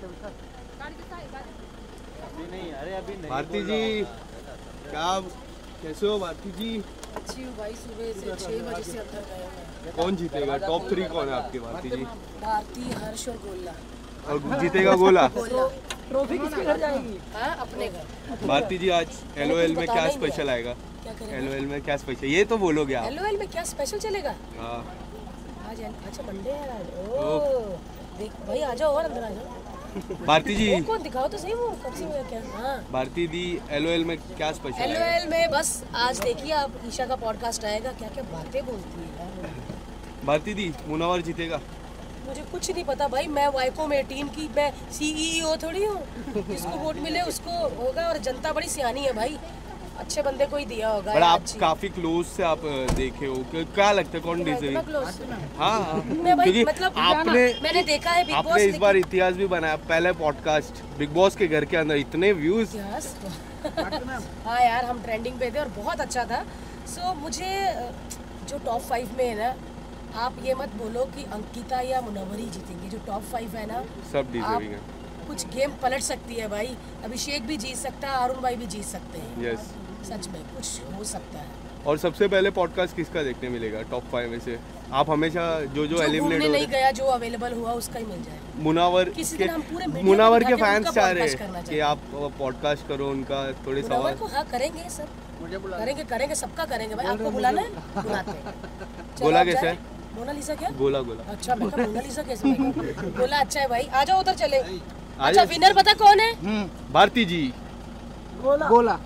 अभी नहीं, अरे अभी नहीं। भारती जी क्या, कैसे हो भारती जी? अच्छी हूँ भाई, सुबह से 6 बजे से अंदर गए हैं। कौन जीतेगा? टॉप 3 कौन है आपके भारती जी? भारती, हर्ष और गोला। और जीतेगा गोला? ट्रॉफी किसके घर जाएगी? हाँ, अपने घर। भारती जी आज LOL में क्या स्पेशल आएगा? क्या करेंगे? LOL में क्या स्पेशल, ये तो बोलोगे आप? LOL में क्या स्पेशल चलेगा? हाँ आज अच्छा मंडे है आज। ओह देख भाई, आ जाओ और अंदर आ जाओ। भारती जी वो कौन दिखाओ तो सही, वो कब से क्या? हाँ भारती दी LOL में क्या स्पेशल है? LOL में बस आज देखिए आप, ईशा का पॉडकास्ट आएगा, क्या क्या बातें बोलती है यार। भारती दी मुनावर जीतेगा? मुझे कुछ नहीं पता भाई, मैं वाइको में टीम की, मैं CEO थोड़ी हूँ। जिसको वोट मिले उसको होगा, और जनता बड़ी सियानी है भाई, अच्छे बंदे को ही दिया होगा। बट आप काफी क्लोज से आप देखे हो, क्या लगता है कौन डिजर्व? हाँ मैं भाई, क्योंकि मतलब मैंने देखा है बिग बॉस, आपने इस बार इतिहास भी बनाया, पहले पॉडकास्ट बिग बॉस के घर के अंदर इतने व्यूज। हाँ यार, हम ट्रेंडिंग पे थे और बहुत अच्छा था। सो मुझे जो टॉप 5 में है ना, आप ये मत बोलो कि अंकिता या मुनव्वर ही जीतेंगे। जो टॉप 5 है ना, सब डिजर्विंग है। कुछ गेम पलट सकती है भाई, अभिषेक भी जीत सकता है, अरुण भाई भी जीत सकते हैं। यस सच में कुछ हो सकता है। और सबसे पहले पॉडकास्ट किसका देखने मिलेगा टॉप 5 में से? आप हमेशा जो एलिमिनेट हो नहीं गया, जो अवेलेबल हुआ उसका ही मिल जाए। मुनावर के फैंस चाह रहे हैं कि आप पॉडकास्ट करो, उनका थोड़े सवाल को। हाँ करेंगे सब, करेंगे सबका करेंगे भाई। आपको बुलाना है, बुलाते हैं। गोला कैसे है? मोनालिसा क्या? गोला अच्छा, मैं मोनालिसा कैसे? गोला अच्छा है भाई, आ जाओ उधर चले। अच्छा विनर पता कौन है? भारती जी। गोला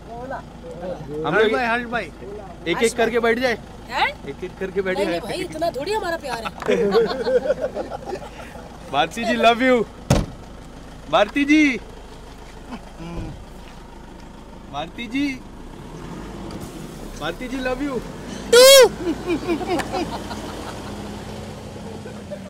हर्ष भाई एक एक करके बैठ जाए, एक एक करके बैठ जाए। नहीं भाई, इतना थोड़ी हमारा प्यार है। Bharti ji love you. Bharti ji, Bharti ji, Bharti ji love you.